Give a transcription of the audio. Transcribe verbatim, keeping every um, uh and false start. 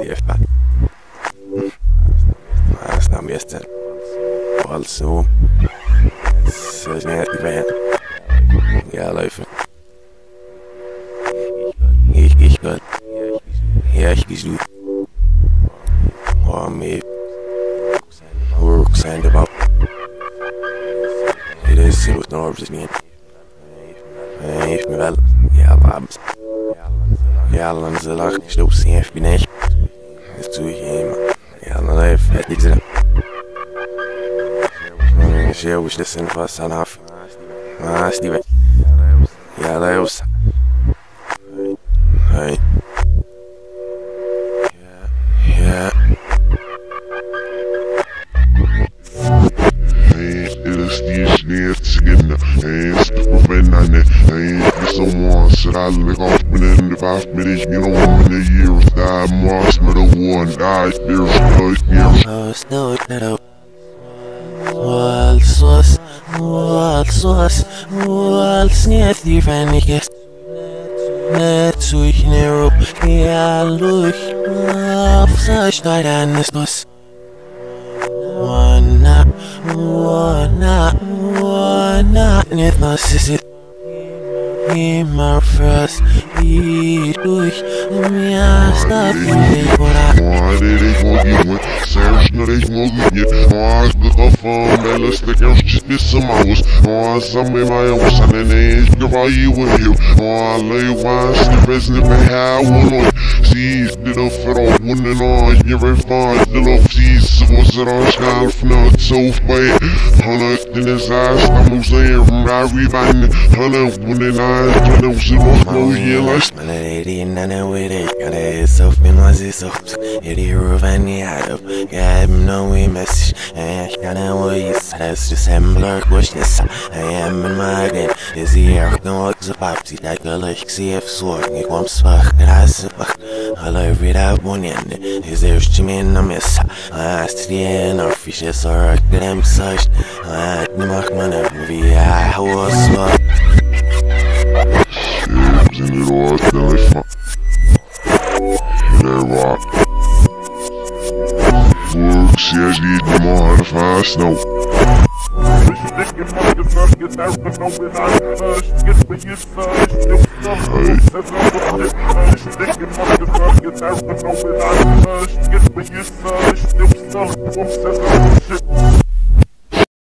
jefta. Mä sitä miestä valsuu. Se olisi nähty vähän. Ja läufen. Ich, ich, Gott. Ja, ich gesucht. Oh, mir. Work signed about. It is so nervous, man. Heeft me wel. Ja, labs. Ja, dan ze lachen. Ik sloop ze even binnen. Dat doe je, man. Ja, dan even. Het niet zin. Ik zie hoe je dit zin vast aan af. Maar is die weg. Ja, dat is. Hey. Ja. Wenn eine someone said I lick off me in the five minutes, you know I'm in the years that marks me the one died there's no years. I was no it Waltz was, waltz was, waltz nicht die Fähnliches. Nicht durch ne Rup, ja durch, auf sich da dann ist was. Wanna, wanna, wanna, nicht was ist es. Immer first, wie durch, mir ist das nicht, oder? Wanted ich morgen, sehr schnell ich morgen, oh, ich bin drauf am Bellis, der Kerl schießt bis zum Haus, oh, sag mir mal, was an den ich gewei hier, oh, lay was, die Besten nicht mehr herholen, sie ist die doch für auch wunden, oh, ich gebe fahrt, die Luft, sie ist, was er auch schnell fnallt, so bei, hundert in der Saß, da muss er, Rari Wein, hundert wunden, hundert, was er noch noch hier lässt. Meine Lady in einer Witty, got es auf mir, was ist auf, ihr die Ruf an die Hand auf, gab no way message, ich kann nicht weiß, das ist ein Blurk, was nicht, I am in my game, is die auch noch so pap, sie da gleich, sie auf Sorgen, ich komm's wach, krasse wach, alle wieder abonnieren, ist der Stimme in der Messe, hast die in der Fische, so rück, der im Zeug, hat nie macht man irgendwie, ja, was war. Shit, in the road, then I fuck. They rock. Works, yeah, I need them all to fast now. Hey.